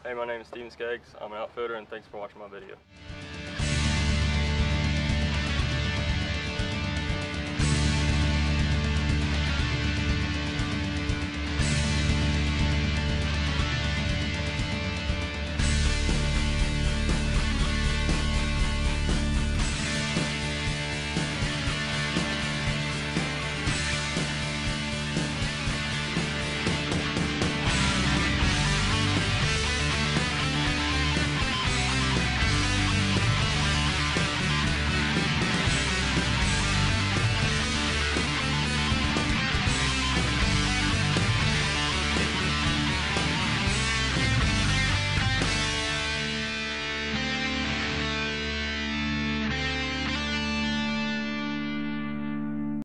Hey, my name is Steven Skaggs. I'm an outfielder, and thanks for watching my video.